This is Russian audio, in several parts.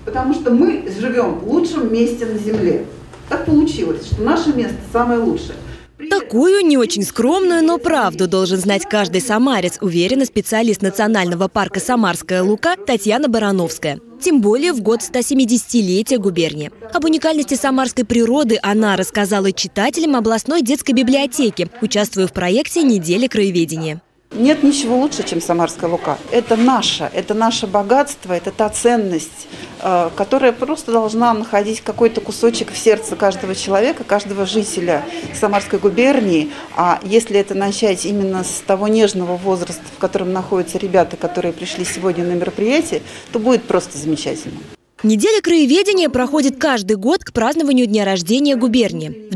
Потому что мы живем в лучшем месте на Земле. Так получилось, что наше место самое лучшее. Такую не очень скромную, но правду должен знать каждый самарец, уверена специалист Национального парка «Самарская Лука» Татьяна Барановская. Тем более в год 170-летия губернии. Об уникальности самарской природы она рассказала читателям областной детской библиотеки, участвуя в проекте «Неделя краеведения». Нет ничего лучше, чем Самарская Лука. Это наше богатство, это та ценность, которая просто должна находить какой-то кусочек в сердце каждого человека, каждого жителя Самарской губернии. А если это начать именно с того нежного возраста, в котором находятся ребята, которые пришли сегодня на мероприятие, то будет просто замечательно. Неделя краеведения проходит каждый год к празднованию дня рождения губернии. В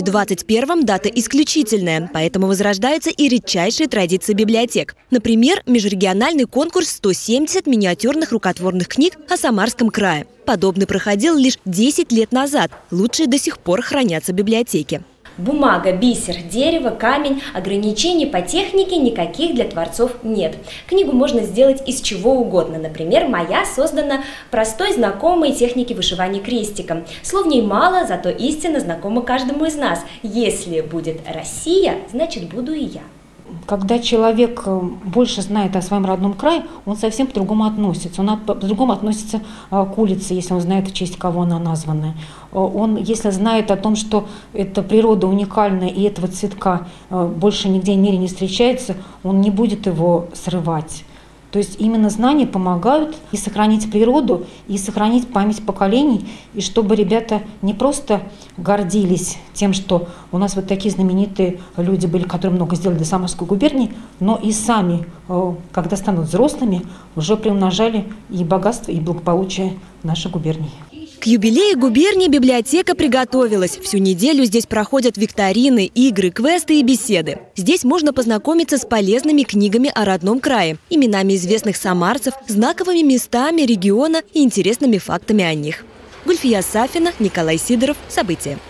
2021-м дата исключительная, поэтому возрождаются и редчайшие традиции библиотек. Например, межрегиональный конкурс 170 миниатюрных рукотворных книг о Самарском крае. Подобный проходил лишь 10 лет назад. Лучшие до сих пор хранятся в библиотеке. Бумага, бисер, дерево, камень. Ограничений по технике никаких для творцов нет. Книгу можно сделать из чего угодно. Например, моя создана простой, знакомой технике вышивания крестиком. Слов в ней мало, зато истина знакома каждому из нас. Если будет Россия, значит буду и я. Когда человек больше знает о своем родном крае, он совсем по-другому относится. Он по-другому относится к улице, если он знает, в честь кого она названа. Он, если знает о том, что эта природа уникальная и этого цветка больше нигде в мире не встречается, он не будет его срывать. То есть именно знания помогают и сохранить природу, и сохранить память поколений, и чтобы ребята не просто гордились тем, что у нас вот такие знаменитые люди были, которые много сделали для Самарской губернии, но и сами, когда станут взрослыми, уже приумножали и богатство, и благополучие нашей губернии. К юбилею губернии библиотека приготовилась. Всю неделю здесь проходят викторины, игры, квесты и беседы. Здесь можно познакомиться с полезными книгами о родном крае, именами известных самарцев, знаковыми местами региона и интересными фактами о них. Гульфия Сафина, Николай Сидоров. События.